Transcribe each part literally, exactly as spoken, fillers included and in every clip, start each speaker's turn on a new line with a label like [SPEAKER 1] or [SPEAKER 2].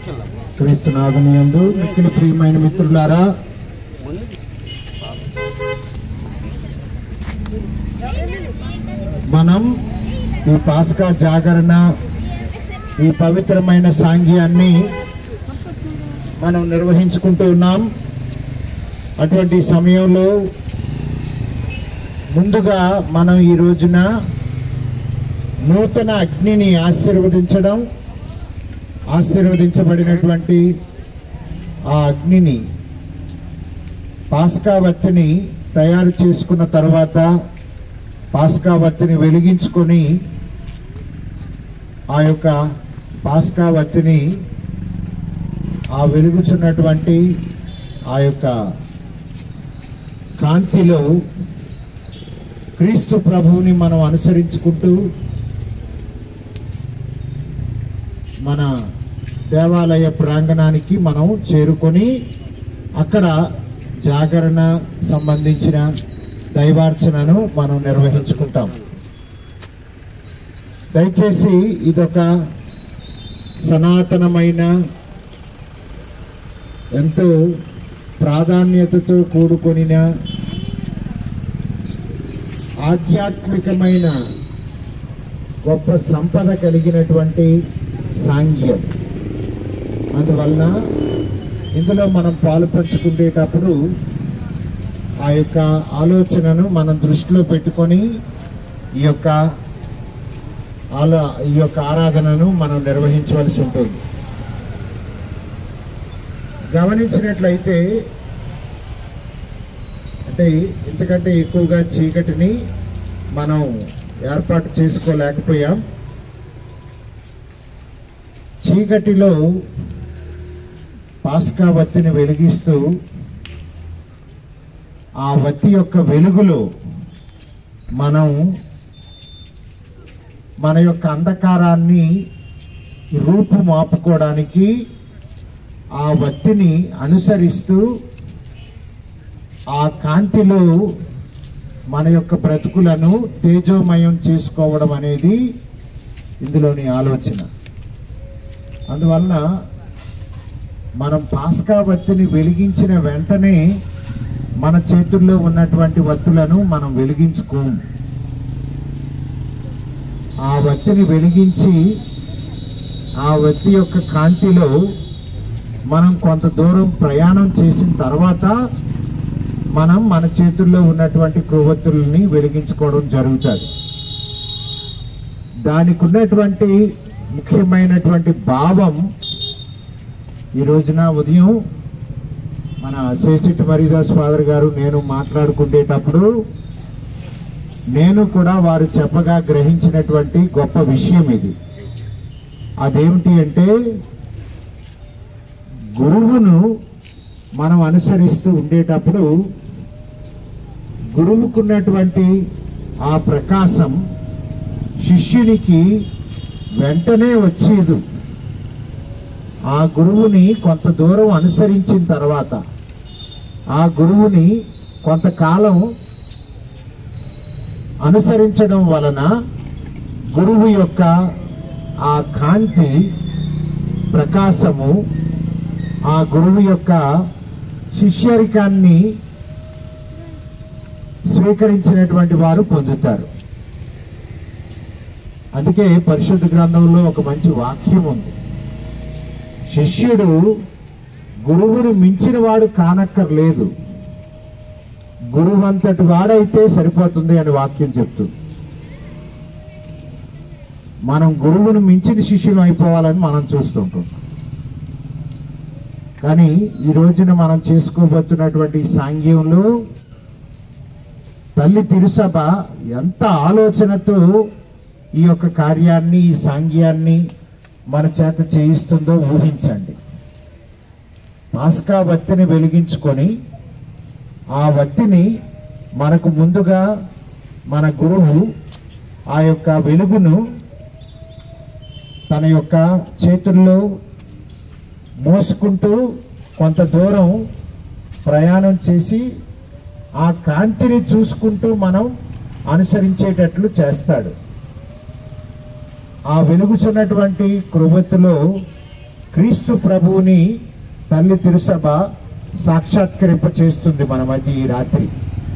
[SPEAKER 1] క్రీస్తునాథుని యందు మిక్కిలి ప్రియమైన మిత్రులారా, మనం ఈ పాస్కా జాగరణ, ఈ పవిత్రమైన సాంఘ్యాన్ని మనం నిర్వహించుకుంటూ ఉన్నాం. అటువంటి సమయంలో ముందుగా మనం ఈ రోజున నూతన అగ్నిని ఆశీర్వదించడం, ఆశీర్వదించబడినటువంటి ఆ అగ్నిని, పాస్కా వత్తిని తయారు చేసుకున్న తర్వాత పాస్కా వత్తిని వెలిగించుకొని ఆ యొక్క పాస్కా వత్తిని ఆ వెలుగుచున్నటువంటి ఆ యొక్క కాంతిలో క్రీస్తు ప్రభువుని మనం అనుసరించుకుంటూ మన దేవాలయ ప్రాంగణానికి మనం చేరుకొని అక్కడ జాగరణ సంబంధించిన దైవార్చనను మనం నిర్వహించుకుంటాం. దయచేసి ఇదొక సనాతనమైన, ఎంతో ప్రాధాన్యతతో కూడుకొనిన ఆధ్యాత్మికమైన గొప్ప సంపద కలిగినటువంటి సాంఘ్యం. అందువలన ఇందులో మనం పాలు పంచుకునేటప్పుడు ఆ యొక్క ఆలోచనను మనం దృష్టిలో పెట్టుకొని ఈ యొక్క ఆలో ఈ యొక్క ఆరాధనను మనం నిర్వహించవలసి ఉంటుంది. గమనించినట్లయితే అంటే ఇంతకంటే ఎక్కువగా చీకటిని మనం ఏర్పాటు చేసుకోలేకపోయాం. చీకటిలో పాస్కా వత్తిని వెలిగిస్తూ ఆ వత్తి యొక్క వెలుగులో మనం మన యొక్క అంధకారాన్ని రూపుమాపుకోవడానికి ఆ వత్తిని అనుసరిస్తూ ఆ కాంతిలో మన యొక్క బ్రతుకులను తేజోమయం చేసుకోవడం అనేది ఇందులోని ఆలోచన. అందువలన మనం పాస్కా వత్తిని వెలిగించిన వెంటనే మన చేతుల్లో ఉన్నటువంటి వత్తులను మనం వెలిగించుకోము. ఆ వత్తిని వెలిగించి ఆ వత్తి యొక్క కాంతిలో మనం కొంత దూరం ప్రయాణం చేసిన తర్వాత మనం మన చేతుల్లో ఉన్నటువంటి కొవ్వొత్తుల్ని వెలిగించుకోవడం జరుగుతుంది. దానికి ఉన్నటువంటి ముఖ్యమైనటువంటి భావం ఈ రోజున ఉదయం మన శేసిటి మరీదాస్ ఫాదర్ గారు నేను మాట్లాడుకునేటప్పుడు నేను కూడా వారు చెప్పగా గ్రహించినటువంటి గొప్ప విషయం ఇది. అదేమిటి అంటే, గురువును మనం అనుసరిస్తూ ఉండేటప్పుడు గురువుకున్నటువంటి ఆ ప్రకాశం శిష్యునికి వెంటనే వచ్చేది. ఆ గురువుని కొంత దూరం అనుసరించిన తర్వాత, ఆ గురువుని కొంతకాలం అనుసరించడం వలన గురువు యొక్క ఆ కాంతి ప్రకాశము ఆ గురువు యొక్క శిష్యరికాన్ని స్వీకరించినటువంటి వారు పొందుతారు. అందుకే పరిశుద్ధ గ్రంథంలో ఒక మంచి వాక్యం ఉంది, శిష్యుడు గురువుని మించిన వాడు కానక్కర్లేదు, గురువు అంతటి వాడైతే సరిపోతుంది అని వాక్యం చెప్తుంది. మనం గురువును మించిన శిష్యులు అయిపోవాలని మనం చూస్తుంటాం. కానీ ఈ రోజున మనం చేసుకోబోతున్నటువంటి సాంఘ్యంలో తల్లి తిరుసభ ఎంత ఆలోచనతో ఈ యొక్క కార్యాన్ని, ఈ సాంఘ్యాన్ని మన చేత చేయిస్తుందో ఊహించండి. పాస్కా వత్తిని వెలిగించుకొని ఆ వత్తిని మనకు ముందుగా మన గురువు ఆ యొక్క వెలుగును తన యొక్క చేతుల్లో మోసుకుంటూ కొంత దూరం ప్రయాణం చేసి ఆ కాంతిని చూసుకుంటూ మనం అనుసరించేటట్లు చేస్తాడు. ఆ వెలుగుచున్నటువంటి కృవత్తులో క్రీస్తు ప్రభువుని తల్లి తిరుసభ సాక్షాత్కరింప చేస్తుంది మన మధ్య ఈ రాత్రి.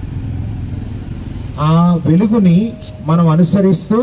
[SPEAKER 1] ఆ వెలుగుని మనం అనుసరిస్తూ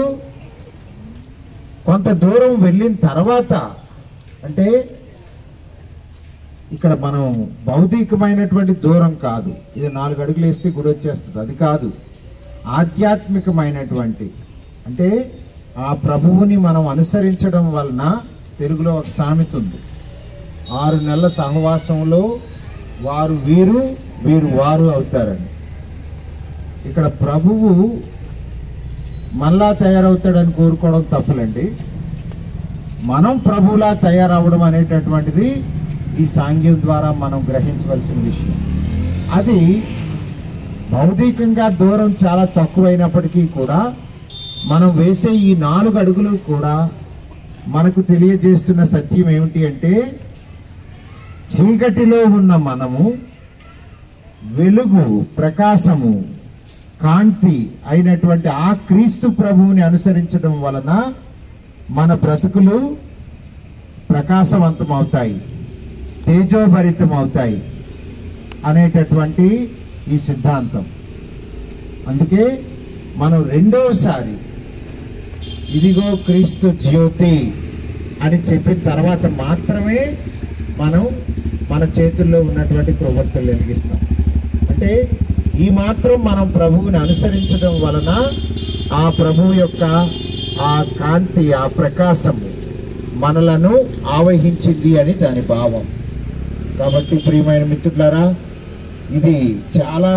[SPEAKER 1] కొంత దూరం వెళ్ళిన తర్వాత, అంటే ఇక్కడ మనం భౌతికమైనటువంటి దూరం కాదు, ఇది నాలుగు అడుగులు వేస్తే గుడి వచ్చేస్తుంది, అది కాదు. ఆధ్యాత్మికమైనటువంటి, అంటే ఆ ప్రభువుని మనం అనుసరించడం వలన, తెలుగులో ఒక సామెత ఉంది, ఆరు నెలల సహవాసంలో వారు వీరు వీరు వారు అవుతారని. ఇక్కడ ప్రభువు మనలా తయారవుతాడని కోరుకోవడం తప్పులండి. మనం ప్రభువులా తయారవడం అనేటటువంటిది ఈ సాంగ్యం ద్వారా మనం గ్రహించవలసిన విషయం. అది భౌతికంగా దూరం చాలా తక్కువైనప్పటికీ కూడా మనం వేసే ఈ నాలుగు అడుగులు కూడా మనకు తెలియజేస్తున్న సత్యం ఏమిటి అంటే, చీకటిలో ఉన్న మనము వెలుగు, ప్రకాశము, కాంతి అయినటువంటి ఆ క్రీస్తు ప్రభువుని అనుసరించడం వలన మన బ్రతుకులు ప్రకాశవంతం అవుతాయి, తేజోభరితం అవుతాయి అనేటటువంటి ఈ సిద్ధాంతం. అందుకే మనం రెండోసారి ఇదిగో క్రీస్తు జ్యోతి అని చెప్పిన తర్వాత మాత్రమే మనం మన చేతుల్లో ఉన్నటువంటి ప్రవృత్తులు వెలిగిస్తాం. అంటే ఈ మాత్రం మనం ప్రభువుని అనుసరించడం వలన ఆ ప్రభువు యొక్క ఆ కాంతి, ఆ ప్రకాశము మనలను ఆవహించింది అని దాని భావం. కాబట్టి ప్రియమైన మిత్రులారా, ఇది చాలా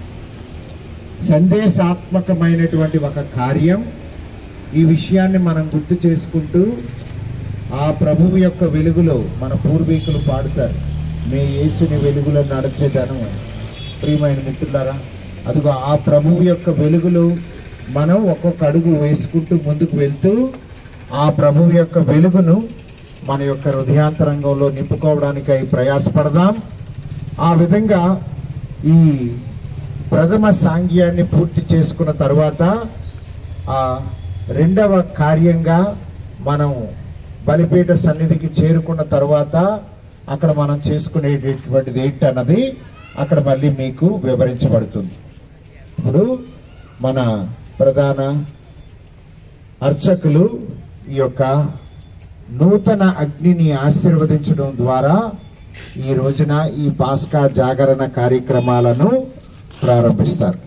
[SPEAKER 1] సందేశాత్మకమైనటువంటి ఒక కార్యం. ఈ విషయాన్ని మనం గుర్తు చేసుకుంటూ ఆ ప్రభువు యొక్క వెలుగులో మన పూర్వీకులు పాడుతారు, మే యేసుని వెలుగులో నడిచేదను అని. ప్రియమైన మిత్రులారా, అదిగో ఆ ప్రభువు యొక్క వెలుగులు మనం ఒక్కొక్క అడుగు వేసుకుంటూ ముందుకు వెళ్తూ ఆ ప్రభువు యొక్క వెలుగును మన యొక్క హృదయాంతరంగంలో నింపుకోవడానికై ప్రయాసపడదాం. ఆ విధంగా ఈ ప్రథమ సాంగ్యాన్ని పూర్తి చేసుకున్న తర్వాత ఆ రెండవ కార్యంగా మనం బలిపీఠ సన్నిధికి చేరుకున్న తర్వాత అక్కడ మనం చేసుకునేటటువంటిది ఏంటన్నది అక్కడ మళ్ళీ మీకు వివరించబడుతుంది. ఇప్పుడు మన ప్రధాన అర్చకులు ఈ యొక్క నూతన అగ్నిని ఆశీర్వదించడం ద్వారా ఈ రోజున ఈ పాస్కా జాగరణ కార్యక్రమాలను ప్రారంభిస్తారు.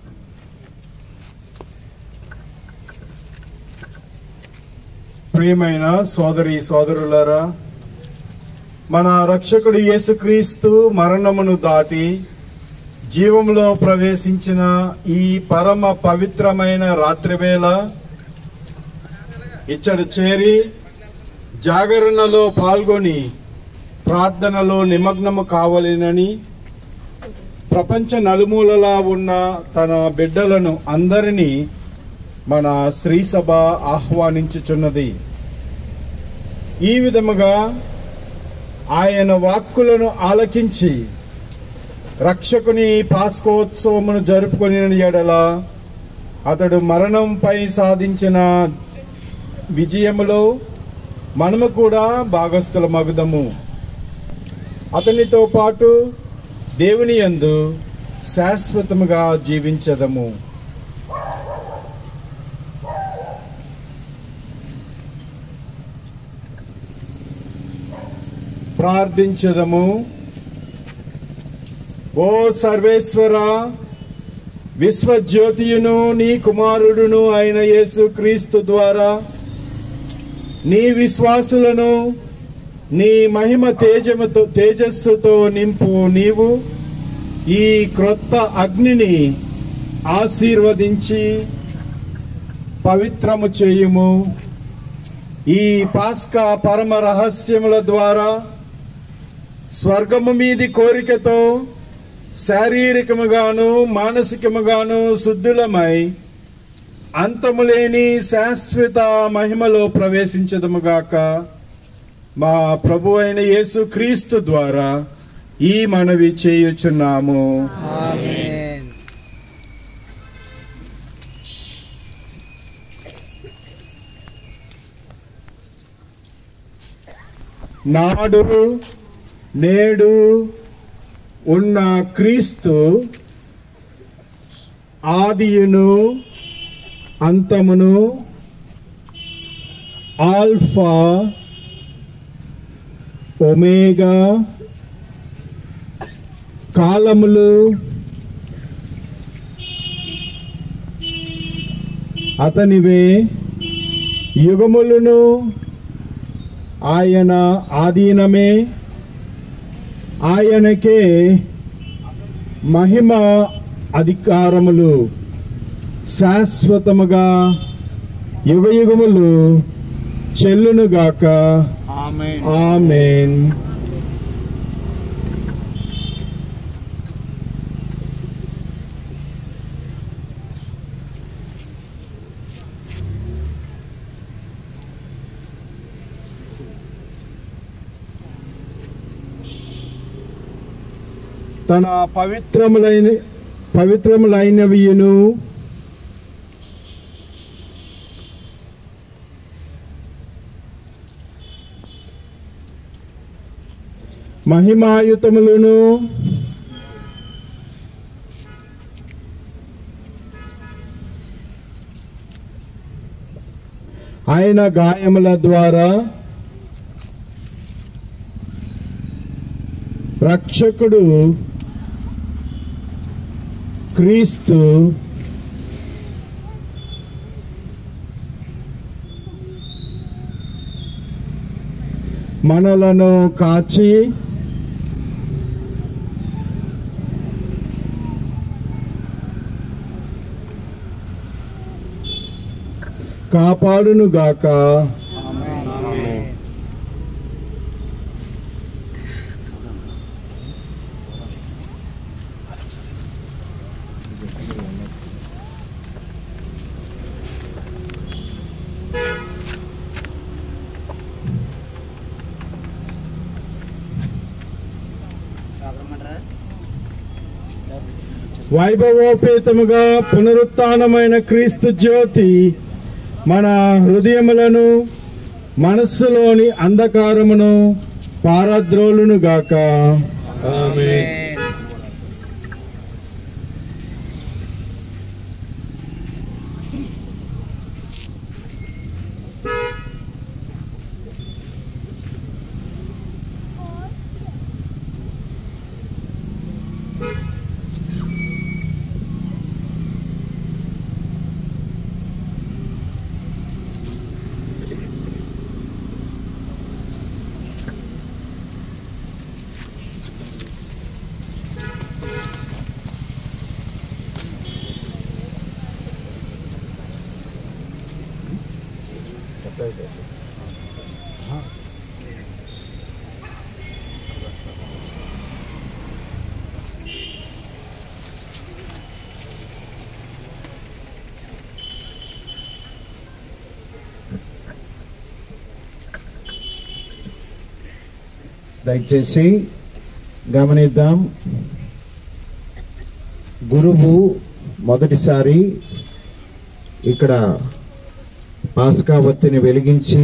[SPEAKER 2] ప్రియమైన సోదరి సోదరులారా, మన రక్షకుడు యేసుక్రీస్తు మరణమును దాటి జీవంలో ప్రవేశించిన ఈ పరమ పవిత్రమైన రాత్రివేళ ఇచ్చట చేరి జాగరణలో పాల్గొని ప్రార్థనలో నిమగ్నము కావాలని ప్రపంచ నలుమూలలా ఉన్న తన బిడ్డలను అందరినీ మన శ్రీ సభ ఆహ్వానించుచున్నది. ఈ విధముగా ఆయన వాక్కులను ఆలకించి రక్షకుని పాస్కోత్సవమును జరుపుకొని ఎడల అతడు మరణంపై సాధించిన విజయములో మనము కూడా భాగస్థులమగుదము. అతనితో పాటు దేవుని యందు శాశ్వతముగా జీవించదము. ప్రార్థించదము. ఓ సర్వేశ్వర, విశ్వజ్యోతియును నీ కుమారుడును అయిన యేసు క్రీస్తు ద్వారా నీ విశ్వాసులను నీ మహిమ తేజముతో తేజస్సుతో నింపు. నీవు ఈ క్రొత్త అగ్నిని ఆశీర్వదించి పవిత్రము చేయుము. ఈ పాస్కా పరమ రహస్యముల ద్వారా స్వర్గము మీది కోరికతో శారీరకముగాను మానసికముగాను శుద్ధులమై అంతములేని శాశ్వత మహిమలో ప్రవేశించదముగాక. మా ప్రభు అయిన యేసు క్రీస్తు ద్వారా ఈ మనవి చేయుచున్నాము.
[SPEAKER 3] ఆమేన్.
[SPEAKER 2] నాడు నేడు ఉన్న క్రీస్తు ఆదియును అంతమును, ఆల్ఫా ఒమేగా, కాలములు అతనివే, యుగములను ఆయన ఆధీనమే, ఆయనకే మహిమ అధికారములు శాశ్వతముగా యుగయుగములు చెల్లునుగాక.
[SPEAKER 3] ఆమేన్.
[SPEAKER 2] ఆమేన్. తన పవిత్రములైన పవిత్రములైనవియును మహిమాయుతములను ఆయన గాయముల ద్వారా రక్షకుడు క్రీస్తు మనలను కాచి కాపాడునుగాక. వైభవోపేతముగా పునరుత్థానమైన క్రీస్తు జ్యోతి మన హృదయములను, మనస్సులోని అంధకారమును పారద్రోలునుగాక. ఆమేన్.
[SPEAKER 1] దయచేసి గమనిద్దాం. గురువు మొదటిసారి ఇక్కడ పాస్కా ఒత్తిని వెలిగించి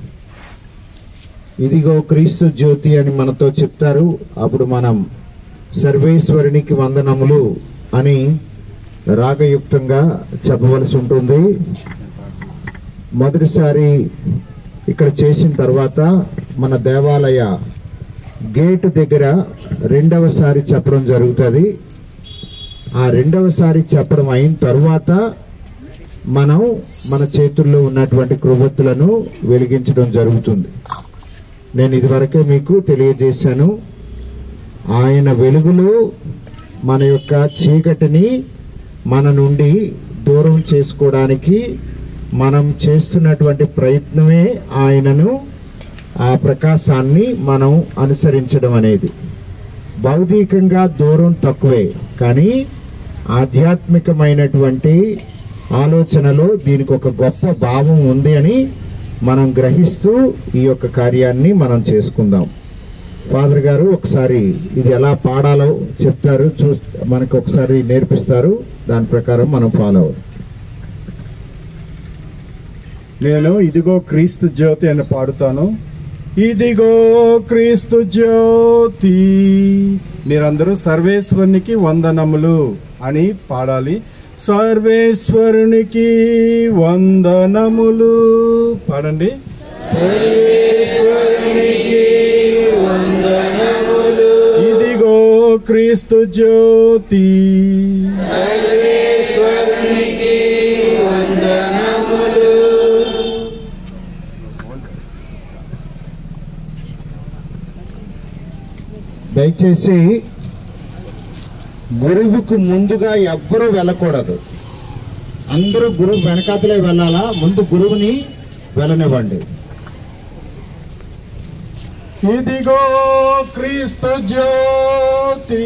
[SPEAKER 1] ఇదిగో క్రీస్తు జ్యోతి అని మనతో చెప్తారు. అప్పుడు మనం సర్వేశ్వరునికి వందనములు అని రాగయుక్తంగా చెప్పవలసి ఉంటుంది. మొదటిసారి ఇక్కడ చేసిన తర్వాత మన దేవాలయ గేటు దగ్గర రెండవసారి చెప్పడం జరుగుతుంది. ఆ రెండవసారి చెప్పడం అయిన తర్వాత మనం మన చేతుల్లో ఉన్నటువంటి కొవ్వొత్తులను వెలిగించడం జరుగుతుంది. నేను ఇదివరకే మీకు తెలియజేశాను. ఆయన వెలుగులు మన యొక్క చీకటిని మన నుండి దూరం చేసుకోవడానికి మనం చేస్తున్నటువంటి ప్రయత్నమే ఆయనను, ఆ ప్రకాశాన్ని మనం అనుసరించడం అనేది. భౌతికంగా దూరం తక్కువే, కానీ ఆధ్యాత్మికమైనటువంటి ఆలోచనలో దీనికి ఒక గొప్ప భావం ఉంది అని మనం గ్రహిస్తూ ఈ యొక్క కార్యాన్ని మనం చేసుకుందాం. ఫాదర్ గారు ఒకసారి ఇది ఎలా పాడాలో చెప్తారు, చూ మనకు ఒకసారి నేర్పిస్తారు. దాని ప్రకారం మనం ఫాలో అవుతాం.
[SPEAKER 2] నేను ఇదిగో క్రీస్తు జ్యోతి అని పాడుతాను. ఇదిగో క్రీస్తు జ్యోతి. మీరందరూ సర్వేశ్వరునికి వందనములు అని పాడాలి. సర్వేశ్వరునికి వందనములు పాడండి. సర్వేశ్వరునికి వందనములు. ఇదిగో క్రీస్తు జ్యోతి. సర్వేశ్వరునికి వందనములు.
[SPEAKER 1] దయచేసి గురువుకు ముందుగా ఎవ్వరూ వెళ్ళకూడదు. అందరూ గురువు వెనకాతలే వెళ్ళాలా, ముందు గురువుని వెళ్ళనివ్వండి.
[SPEAKER 2] ఇదిగో క్రీస్తు జ్యోతి.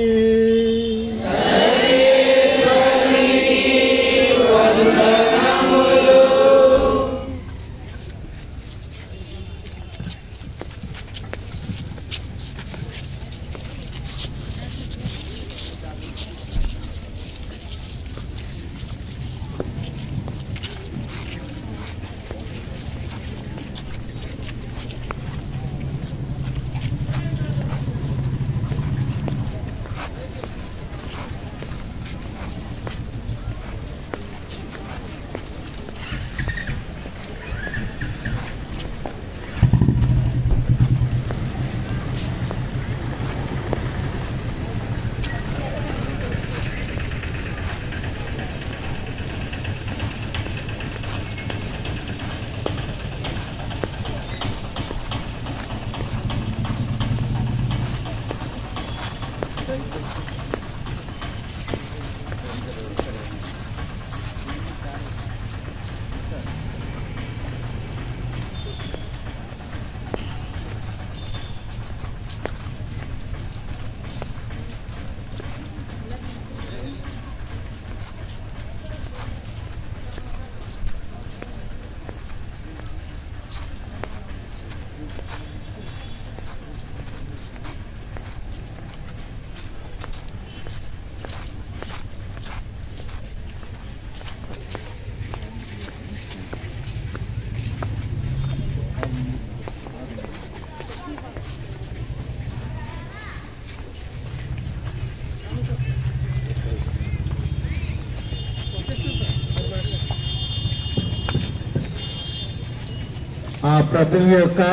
[SPEAKER 1] ఆ ప్రభువు యొక్క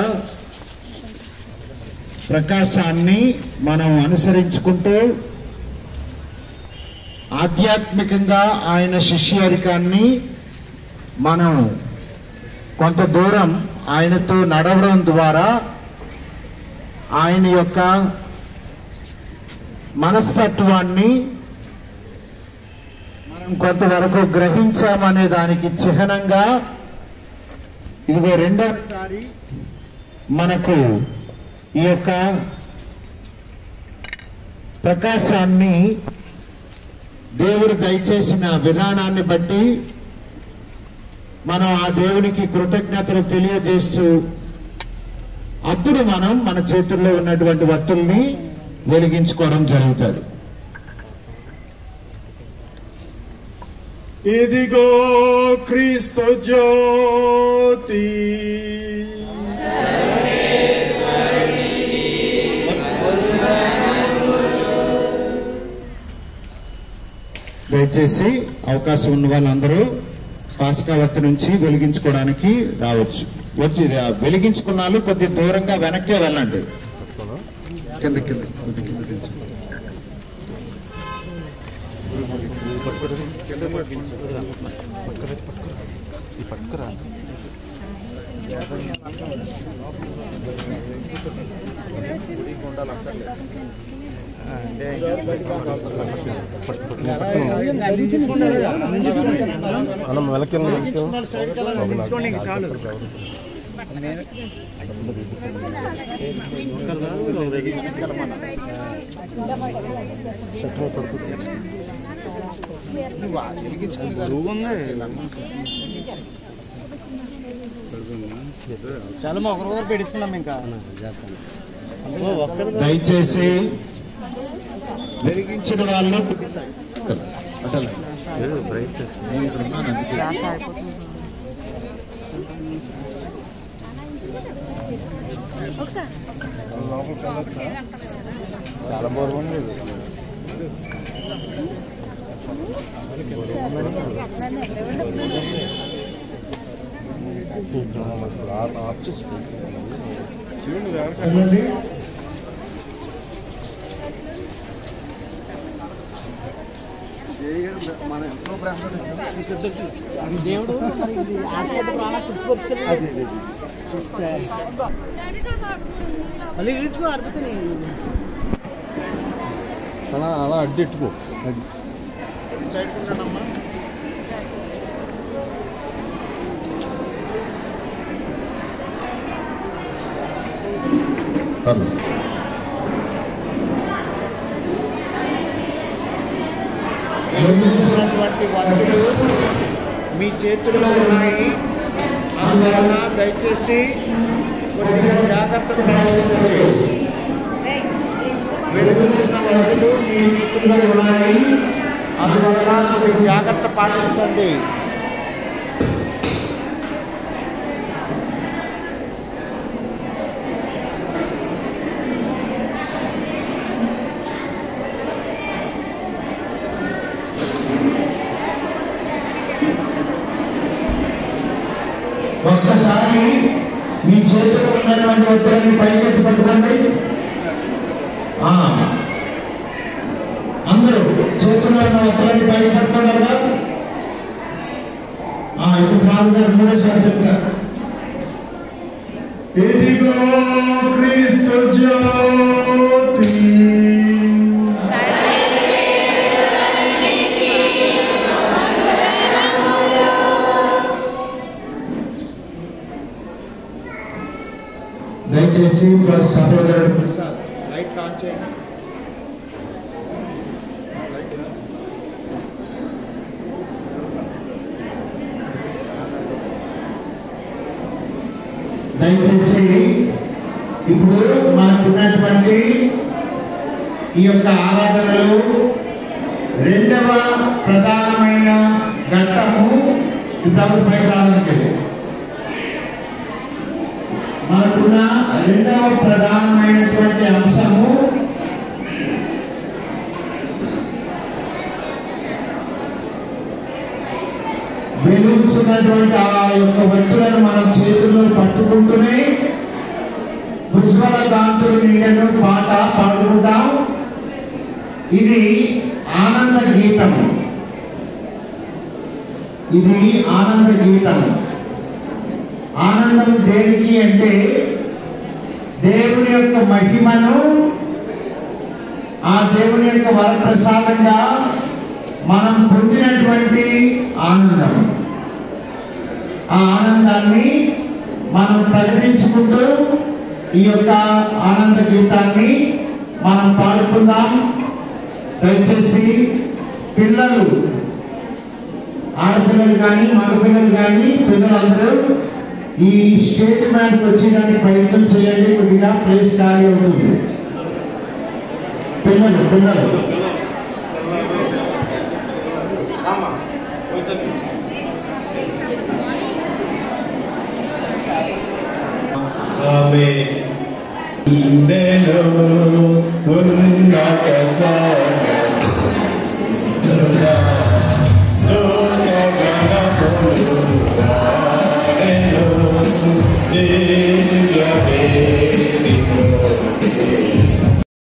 [SPEAKER 1] ప్రకాశాన్ని మనం అనుసరించుకుంటూ ఆధ్యాత్మికంగా ఆయన శిష్యరికాన్ని మనం కొంత దూరం ఆయనతో నడవడం ద్వారా ఆయన యొక్క మనస్తత్వాన్ని మనం కొంతవరకు గ్రహించామనే దానికి చిహ్నంగా ఇదిగో రెండవసారి మనకు ఈ యొక్క ప్రకాశాన్ని దేవుడు దయచేసిన విధానాన్ని బట్టి మనం ఆ దేవునికి కృతజ్ఞతలు తెలియజేస్తూ అప్పుడు మనం మన చేతుల్లో ఉన్నటువంటి వత్తుల్ని వెలిగించుకోవడం జరుగుతుంది.
[SPEAKER 2] ఇదిగో క్రీస్తు జ్యోతి.
[SPEAKER 1] దయచేసి అవకాశం ఉన్న వాళ్ళందరూ పాస్కా వత్తి నుంచి వెలిగించుకోవడానికి రావచ్చు. వచ్చి వెలిగించుకున్న వాళ్ళు కొద్దిగా దూరంగా వెనక్కే వెళ్ళండి. కింద కింద కొద్ది కింద దించు.
[SPEAKER 3] మనం వెనక్కి
[SPEAKER 2] చాలా మా ఒకరు పెట్టించుకున్నాం. ఇంకా
[SPEAKER 1] దయచేసి వెలిగించిన వాళ్ళు నేను ఇక్కడ ఉన్నాను అందుకే
[SPEAKER 2] చాలా బాగుంది. చూడండి మన ఎంతో దేవుడు మళ్ళీ ఇచ్చుకో అర్పితని అలా అలా అడ్డెట్టుకో అది సైడ్ ఉన్నానమ్మా.
[SPEAKER 1] నిర్మించినటువంటి వస్తువులు మీ చేతుల్లో ఉన్నాయి. అందువలన దయచేసి కొద్దిగా జాగ్రత్తగా ప్రవర్తించండి. వెలిగించిన వస్తువులు మీ చేతుల్లో ఉన్నాయి. అందువలన కొద్దిగా జాగ్రత్త పాటించండి. ఒక్కసారి మీ చేతిలో ఉన్నటువంటి ఒత్తిడిని పైకెత్తి పట్టుకోండి. అందరూ చేతుల్లో ఉన్న ఒత్తిడిని పైకి పట్టుకోండి. కదా ఇప్పుడు ఫాదర్ గారు మూడోసారి చెప్తారు.
[SPEAKER 2] ఇదిగో క్రీస్తు జ్యోతి
[SPEAKER 1] దయచేసి సహోదరుడు ప్రసాద్ లైట్ ఆన్ చేయండి. దయచేసి ఇప్పుడు మనకున్నటువంటి ఈ యొక్క ఆరాధనలో రెండవ ప్రధానమైన ఘట్టము ఇప్పుడు పై ఆరాధనకి మనకున్న రెండవ ప్రధానమైనటువంటి అంశము వెలుగుతున్నటువంటి ఆ యొక్క వ్యక్తులను మనం చేతుల్లో పట్టుకుంటూనే ఉజ్వల కాంతులు నీడను పాట పాడుకుంటాం. ఇది ఆనంద గీతం. ఇది ఆనంద గీతం. ఆనందం దేనికి అంటే దేవుని యొక్క మహిమను, ఆ దేవుని యొక్క వరప్రసాదంగా మనం పొందినటువంటి ఆనందం. ఆ ఆనందాన్ని మనం ప్రకటించుకుంటూ ఈ యొక్క ఆనంద గీతాన్ని మనం పాడుకుందాం. దయచేసి పిల్లలు, ఆడపిల్లలు కానీ మగపిల్లలు కానీ పిల్లలందరూ ఈ స్టేజ్ మీదకి వచ్చేదానికి ప్రయత్నం చేయండి. కొద్దిగా ప్లేస్ ఖాళీ అవుతుంది. పిల్లలు పిల్లలు
[SPEAKER 2] Yeah.